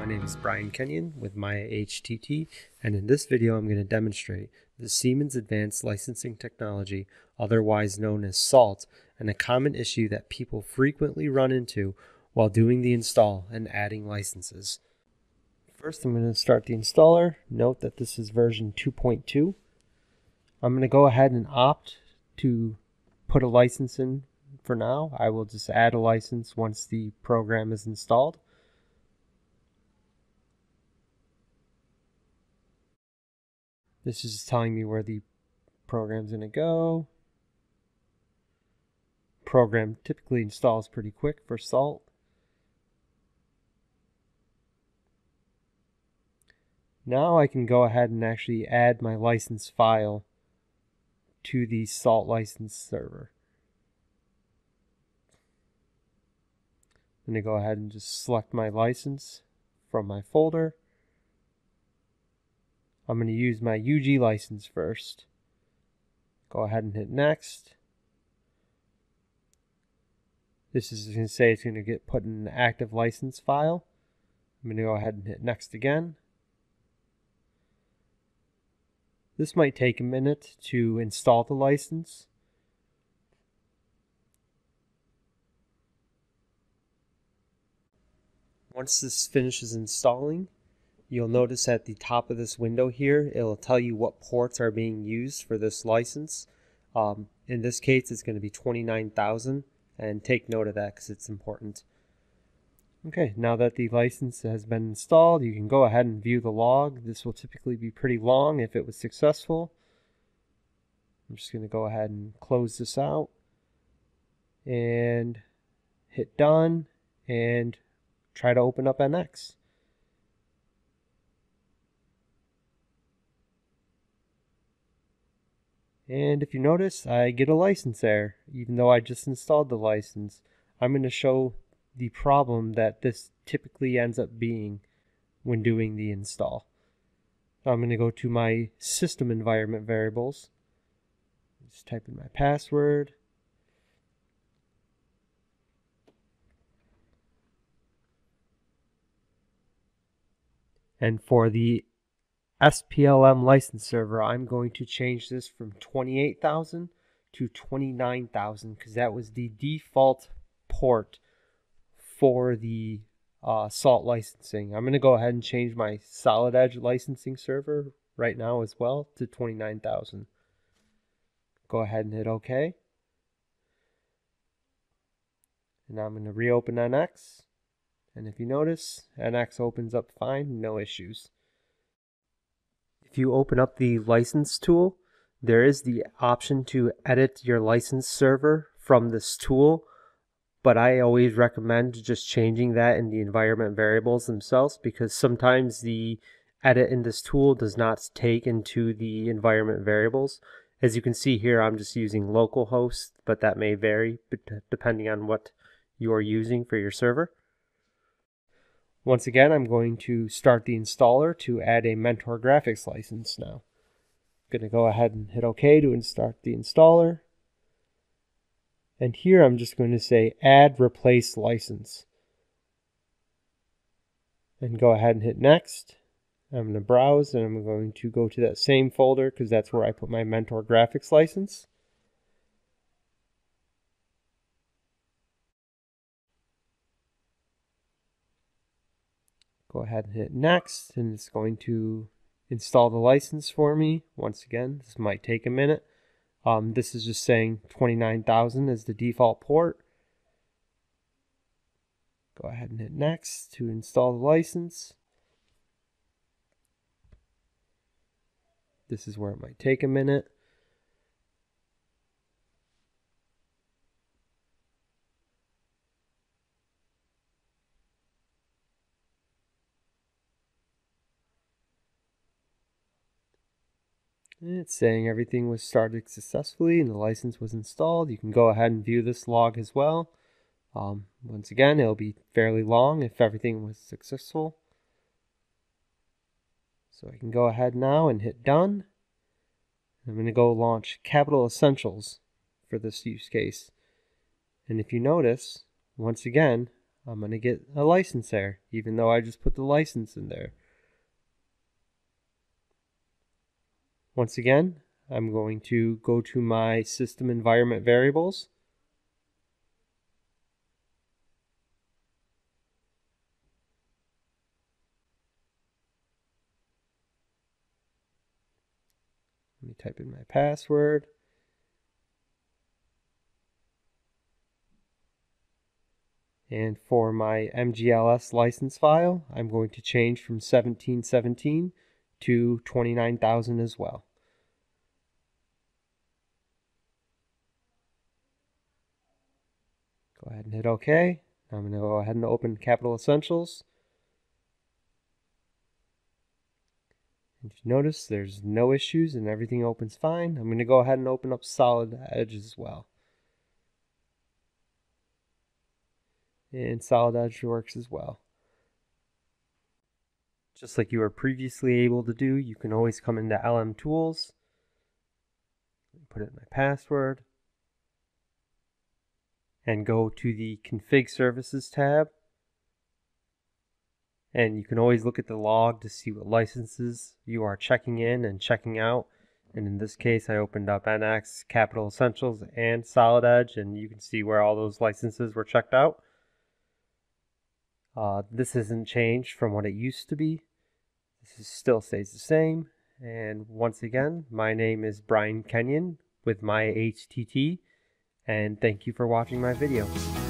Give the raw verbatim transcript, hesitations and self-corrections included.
My name is Brian Kenyon with Maya H T T, and in this video I'm going to demonstrate the Siemens Advanced Licensing Technology, otherwise known as SALT, and a common issue that people frequently run into while doing the install and adding licenses. First, I'm going to start the installer. Note that this is version two point two. I'm going to go ahead and opt to put a license in for now. I will just add a license once the program is installed. This is just telling me where the program's going to go. Program typically installs pretty quick for SALT. Now I can go ahead and actually add my license file to the SALT license server. I'm going to go ahead and just select my license from my folder. I'm going to use my U G license first. Go ahead and hit next. This is going to say it's going to get put in an active license file. I'm going to go ahead and hit next again. This might take a minute to install the license. Once this finishes installing, you'll notice at the top of this window here, it'll tell you what ports are being used for this license. Um, in this case, it's going to be twenty-nine thousand, and take note of that because it's important. Okay, now that the license has been installed, you can go ahead and view the log. This will typically be pretty long if it was successful. I'm just going to go ahead and close this out and hit done and try to open up N X. And if you notice, I get a license error, even though I just installed the license. I'm going to show the problem that this typically ends up being when doing the install. So I'm going to go to my system environment variables. Just type in my password. And for the S P L M license server, I'm going to change this from twenty-eight thousand to twenty-nine thousand because that was the default port for the uh, SALT licensing. I'm going to go ahead and change my Solid Edge licensing server right now as well to twenty-nine thousand. Go ahead and hit OK. And now I'm going to reopen N X. And if you notice, N X opens up fine, no issues. If you open up the license tool, there is the option to edit your license server from this tool, but I always recommend just changing that in the environment variables themselves because sometimes the edit in this tool does not take into the environment variables. As you can see here, I'm just using localhost, but that may vary depending on what you are using for your server. Once again, I'm going to start the installer to add a Mentor graphics license now. I'm going to go ahead and hit OK to start the installer. And here I'm just going to say add replace license. And go ahead and hit next. I'm going to browse and I'm going to go to that same folder because that's where I put my Mentor graphics license. Go ahead and hit next, and it's going to install the license for me. Once again, this might take a minute. Um, this is just saying twenty-nine thousand is the default port. Go ahead and hit next to install the license. This is where it might take a minute. It's saying everything was started successfully and the license was installed. You can go ahead and view this log as well. Um, once again, it'll be fairly long if everything was successful. So I can go ahead now and hit done. I'm going to go launch Capital Essentials for this use case. And if you notice, once again, I'm going to get a license there, even though I just put the license in there. Once again, I'm going to go to my system environment variables. Let me type in my password. And for my M G L S license file, I'm going to change from seventeen seventeen to twenty-nine thousand as well. Go ahead and hit OK. I'm going to go ahead and open Capital Essentials. And you notice there's no issues and everything opens fine. I'm going to go ahead and open up Solid Edge as well. And Solid Edge works as well. Just like you were previously able to do, you can always come into L M Tools, put in my password, and go to the Config Services tab. And you can always look at the log to see what licenses you are checking in and checking out. And in this case, I opened up N X, Capital Essentials, and Solid Edge, and you can see where all those licenses were checked out. Uh, this isn't changed from what it used to be. This is, still stays the same. And once again, my name is Brian Kenyon with my H T T, and thank you for watching my video.